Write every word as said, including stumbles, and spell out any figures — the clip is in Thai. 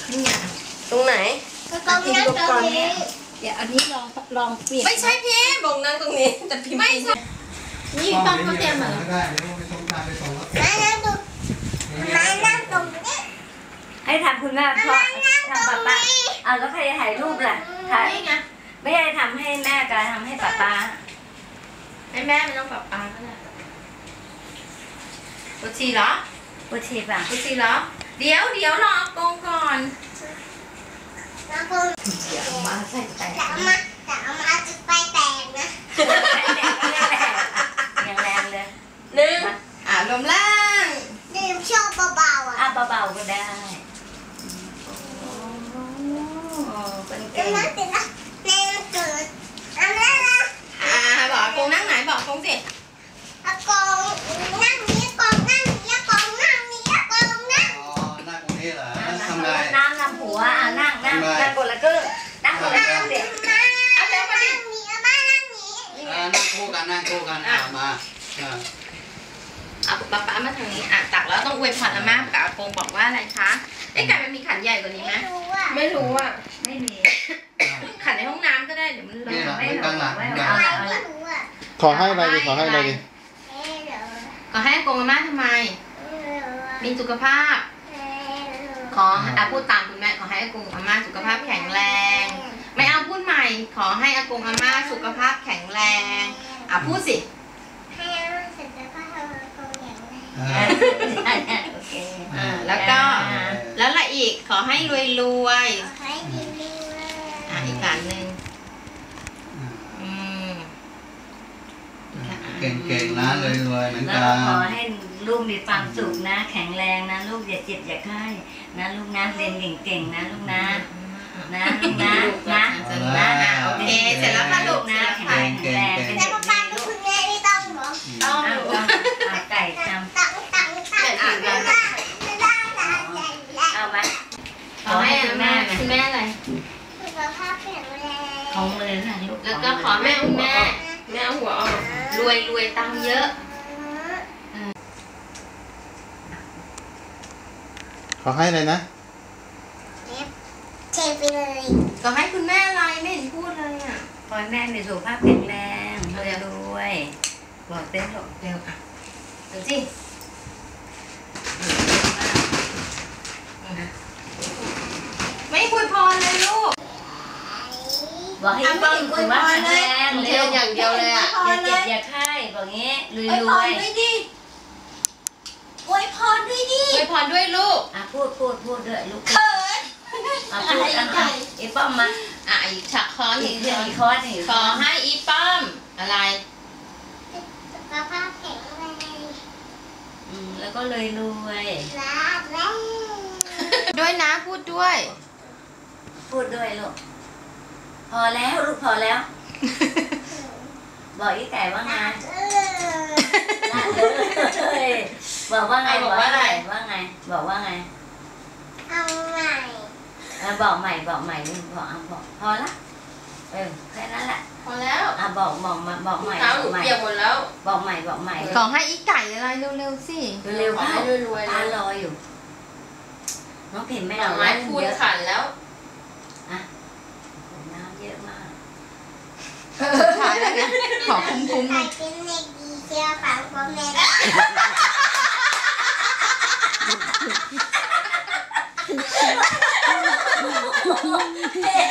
นี่ไงตรงไหนตรงนี้ตรงนี้เดี๋ยวอันนี้ลองลองเปลี่ยนไม่ใช่พี่บงนั่งตรงนี้แต่พี่ไม่ใช่นี่ตอนเขาเตรียมมาแล้วมานั่งตรงมานั่งตรงนี้ให้ทำคุณแม่เพราะทำป๊าป๊าเอาแล้วใครจะถ่ายรูปล่ะถ่ายไม่ใช่ทำให้แม่จะทำให้ป๊าป๊าให้แม่ไม่ต้องป๊าป๊าก็ได้ปวดฉี่เหรอปวดฉี่ป่ะปวดฉี่เหรอเดี๋ยวเดี๋ยวรอโกงก่อนเดี๋ยวมาใส่แตกจะมาจะมาจะไปแตกนะยังแรงเลยหนึ่งอ่ะลมล่างดื่มชอบเบาๆอ่ะอ่ะเบาๆก็ได้เป็นเก่งนะเดี๋ยวนะแม่เกิดอะไรนะอ่าบอกโกงนั่งไหนบอกโกงสิอากงนั่งนี้กงนั่งนี้กงนั่งนี้กงนั่งอ๋อนั่งตรงนี้เหรอทำไรน้ำน้ำหัวอ่ะนั่งนั่งนั่งกดละก็นั่งกดละก็เด็กเอาเดี๋ยวมาดินี้มานั่งนี้นั่งคู่กันนั่งคู่กันอ่ะมาอ่ะป๊าป๊ามาทางนี้อ่ะตักแล้วต้องอวยพรอาม่ากับอากงบอกว่าอะไรคะไอ้ไก่มันมีขันใหญ่กว่านี้ไหมไม่รู้อ่ะไม่มีขันในห้องน้ำก็ได้เดี๋ยวมันเลอะไม่ตั้งหลังไม่รู้อ่ะขอให้อะไรดิขอให้อะไรดิขอให้อากงอาม่าทำไมมีสุขภาพขออ่ะพูดตามคุณแม่ขอให้อากงอาม่าสุขภาพแข็งแรงไม่เอาพูดใหม่ขอให้อากงอาม่าสุขภาพแข็งแรงอ่ะพูดสิให้อาม่าสุขภาพแข็งแรงโอเคแล้วก็แล้วอะไรอีกขอให้รวยรวยขอให้ดีดีอ่ะอีกการหนึ่งอืมเก่งๆนะเลยรวยเหมือนกันแล้วขอให้ลูกมีความสุขนะแข็งแรงนะลูกอย่าเจ็บอย่าไข้นะลูกนะเรียนเก่งๆนะลูกนะนะลูกนะนะนะโอเคเสร็จแล้วค่ะลูกนะแข็งแรงแข็งแรงแต่ป๊าป๊ากับคุณแม่ไม่ต้องหรอต้องไก่ทำตังตังตังตังเอาไหมขอให้แม่คุณแม่อะไรสุขภาพแข็งแรงของเลยค่ะลูกแล้วก็ขอแม่คุณแม่แม่หัวออกรวยรวยตังเยอะขอให้อะไรนะเทไปเลยขอให้คุณแม่อะไรไม่เห็นพูดเลยอ่ะขอให้แม่มีสุขภาพแข็งแรงรวยรวยบอกเต้นหรอกเร็วอ่ะดูสิไม่คุยพอเลยลูกบอกให้ป้องคุยว่าแข็งแรงเร็วอย่างเดียวเลยอ่ะอย่าเจ็บอย่าไข้บอกงี้รวยรวยด้วยดิอวยพรด้วยดิอวยพรด้วยลูกอ่ะพูดพูดพูดด้วยลูกเขินอ่ะพูดอ่ะไอ้ป้อมมาอ่ะอีกฉักคออีกอีกคอหนึ่งขอให้อีป้อมอะไรสุขภาพแข็งแรงอืมแล้วก็เลยรวยรักแม่ด้วยนะพูดด้วยพูดด้วยลูกพอแล้วลูกพอแล้วบอกอีไก่ว่าไงบอกว่าไงบอกว่าไงว่าไงบอกว่าไงเอาใหม่บอกใหม่บอกใหม่บอกเอาบอกพอละเออแค่นั้นแหละพอแล้วอ่ะบอกบอกมาบอกใหม่เท้าหนูเปียกหมดแล้วบอกใหม่บอกใหม่ขอให้อีไก่อะไรเร็วๆสิเร็วๆให้รวยๆตารออยู่น้องเห็นไหมเราไม้พูดขันแล้วอ่ะน้ำเยอะมากสุดท้ายแล้วนะขอคุ้มๆใครเป็นเด็กดีเชื่อฟังพ่อแม่เฮ้